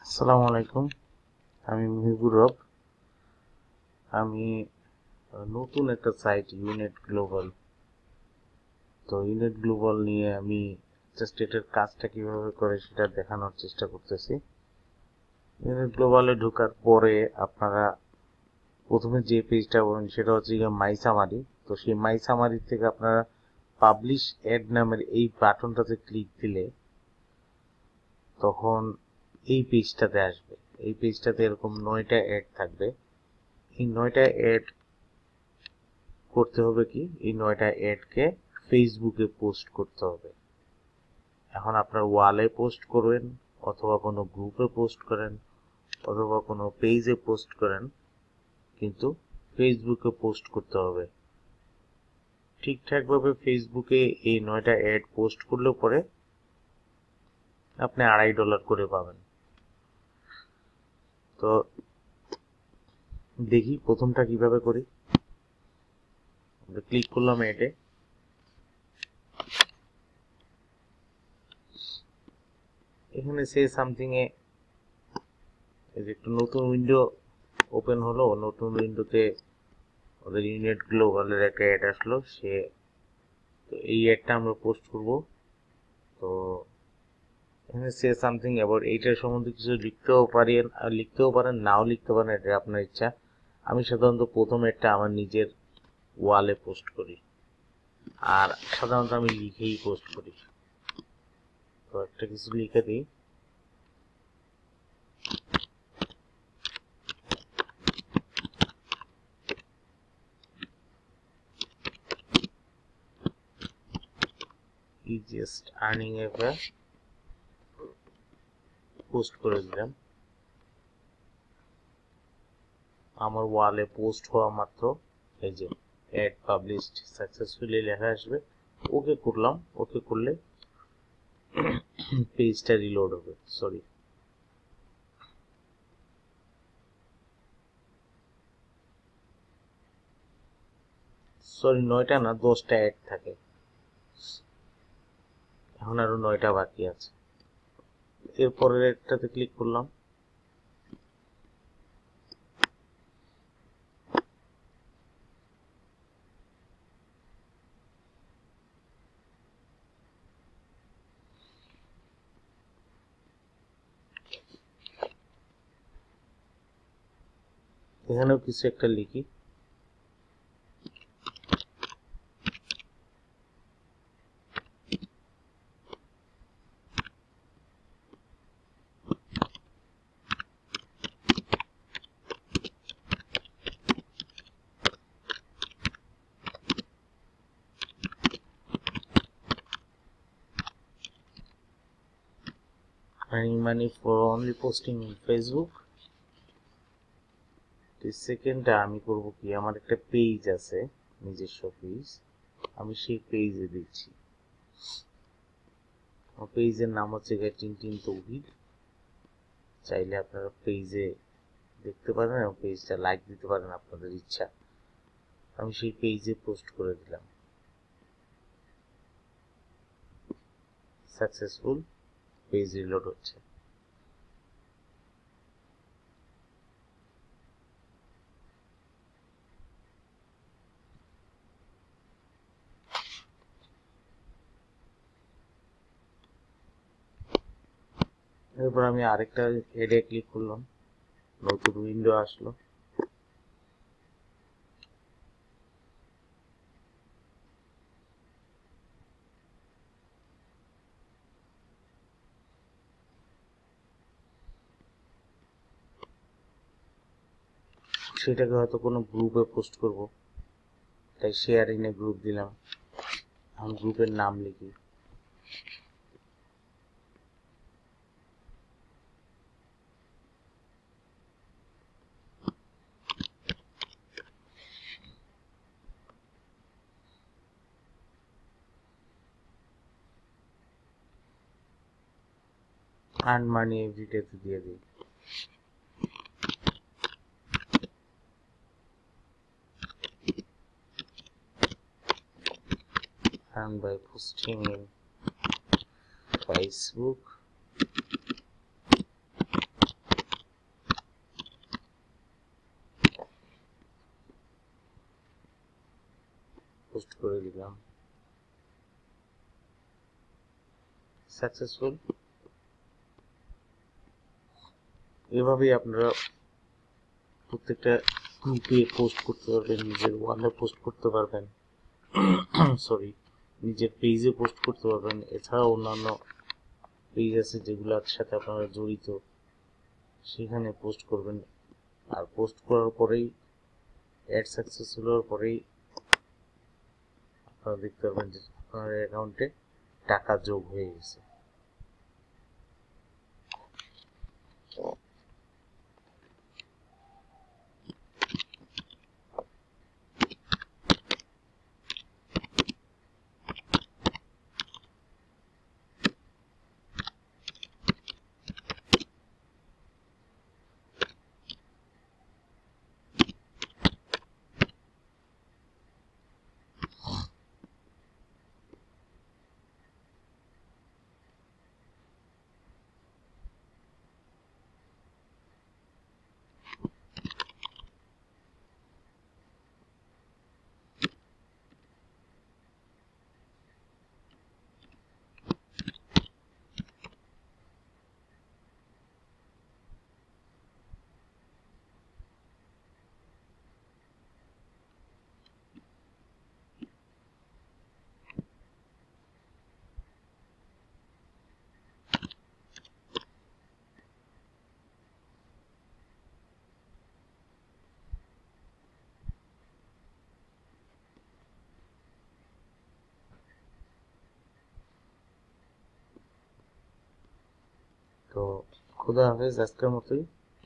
আসসালামু আলাইকুম। আমি মুহিবুর রব। আমি নতুন একটা সাইট ইউনিট গ্লোবাল। তো ইউনিট গ্লোবাল নিয়ে আমি জাস্ট এটার কাজটা কিভাবে করে সেটা দেখানোর চেষ্টা করতেছি। ইউনিট গ্লোবালে ঢোকার পরে আপনারা প্রথমে যে পেজটা পাবেন সেটা হচ্ছে মাই সামারি। তো সেই মাই সামারি থেকে আপনারা পাবলিশ অ্যাড নামের এই বাটনটাতে ক্লিক দিলে তখন এই পেজটাতে আসবে। এই পেজটাতে এরকম 9টা অ্যাড থাকবে। এই 9টা অ্যাড করতে হবে কি, এই 9টা অ্যাডকে ফেসবুকে পোস্ট করতে হবে। এখন আপনার ওয়ালে পোস্ট করবেন অথবা কোনো গ্রুপে পোস্ট করেন অথবা কোনো পেজে পোস্ট করেন, কিন্তু ফেসবুকে পোস্ট করতে হবে। ঠিকঠাকভাবে ফেসবুকে এই 9টা অ্যাড পোস্ট করলে পরে আপনি $2.5 করে পাবেন। তো দেখি প্রথমটা কিভাবে করি। ক্লিক করলাম অ্যাডে। এখানে সে সামথিং এ একটু নতুন উইন্ডো ওপেন হলো। নতুন উইন্ডোতে ওদের ইউনিট গ্লোবালের একটা অ্যাড আসলো। তো এই অ্যাডটা আমরা পোস্ট করব। তো এখানে সে সামথিং অ্যাবাউট এইটার সম্বন্ধে কিছু লিখতেও পারেন নাও লিখতে পারেন, এটা আপনার ইচ্ছা। আমি সাধারণত প্রথম অ্যাডটা আমার নিজের ওয়ালে পোস্ট করি, আর সাধারণত আমি লিখেই পোস্ট করি। তো একটা কিছু লিখে দিই। ইজিয়েস্ট আর্নিং অ্যাপে পোস্ট করে দিলাম। আমার ওয়ালে পোস্ট হওয়া মাত্র এই যে অ্যাড পাবলিশড সাকসেসফুলি লেখা আসবে। ওকে করলাম। ওকে করলে পেজটা রিলোড হবে। সরি 9টা না, 10টা অ্যাড থাকে। এখন আরো 9টা বাকি আছে। এরপরের একটাতে ক্লিক করলাম। এখানেও কিছু একটা লিখি। earning money for only posting in Facebook। সেকেন্ডটা আমি করব কি, আমার একটা পেজ আছে, নিজস্ব পেজ, আমি সেই পেজে দিচ্ছি। আমার পেজের নাম হচ্ছে টিনটিন তৌহিদ। চাইলে আপনারা পেজে দেখতে পারেন এবং পেজটা লাইক দিতে পারেন আপনাদের ইচ্ছা। আমি সেই পেজে পোস্ট করে দিলাম। সাকসেসফুল, পেজ রিলোড হচ্ছে। এরপর আমি আরেকটা এডে ক্লিক করলাম, নতুন উইন্ডো আসলো। সেটাকে হয়তো কোনো গ্রুপে পোস্ট করব, তাই শেয়ার ইন এ গ্রুপ দিলাম। এখন গ্রুপের নাম লিখি। আর্ন মানি এভরিডে দিয়ে দিই। earn by posting in Facebook post করে দিলাম, সাকসেসফুল। এভাবেই আপনারা প্রত্যেকটা গ্রুপে পোস্ট করতে পারবেন, নিজের ওয়ালে পোস্ট করতে পারবেন, সরি নিজের পেজে পোস্ট করতে পারবেন। এছাড়াও অন্যান্য পেজ আছে যেগুলোর সাথে আপনারা জড়িত, সেখানে পোস্ট করবেন। আর পোস্ট করার পরেই অ্যাড সাকসেসফুল হওয়ার পরেই আপনারা দেখতে পারবেন যে আপনার অ্যাকাউন্টে টাকা যোগ হয়ে গেছে। তো খোদা হাফেজ, আজকের মতোই।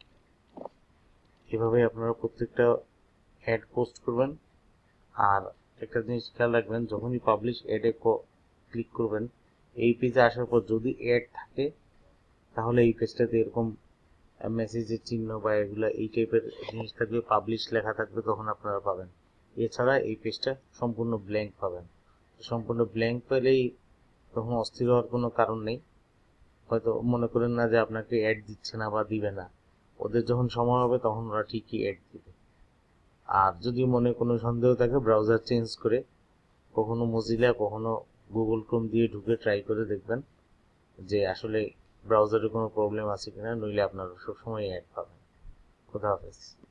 এভাবে আপনারা প্রত্যেকটা অ্যাড পোস্ট করবেন। আর একটা জিনিস খেয়াল রাখবেন, যখনই পাবলিশ অ্যাডে ক্লিক করবেন, এই পেজে আসার পর যদি অ্যাড থাকে তাহলে এই পেজটাতে এরকম মেসেজের চিহ্ন বা এগুলো এই টাইপের জিনিস থাকবে, পাবলিশ লেখা থাকবে, তখন আপনারা পাবেন। এছাড়া এই পেজটা সম্পূর্ণ ব্ল্যাঙ্ক পাবেন। সম্পূর্ণ ব্ল্যাঙ্ক পেলেই তখন অস্থির হওয়ার কোনো কারণ নেই। হয়তো মনে করেন না যে আপনাকে অ্যাড দিচ্ছে না বা দিবে না, ওদের যখন সময় হবে তখন ওরা ঠিকই অ্যাড দিবে। আর যদি মনে কোনো সন্দেহ থাকে, ব্রাউজার চেঞ্জ করে কখনো মজিলা কখনো গুগল ক্রোম দিয়ে ঢুকে ট্রাই করে দেখবেন যে আসলে ব্রাউজারে কোনো প্রবলেম আছে কিনা, নইলে আপনারা সবসময় অ্যাড পাবেন। খোদা হাফেজ।